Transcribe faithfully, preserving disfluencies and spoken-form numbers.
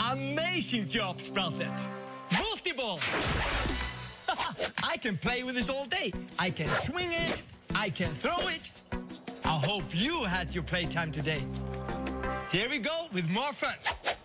Amazing job, Sproutlet. Multi-ball. I can play with this all day. I can swing it. I can throw it. I hope you had your playtime today. Here we go with more fun.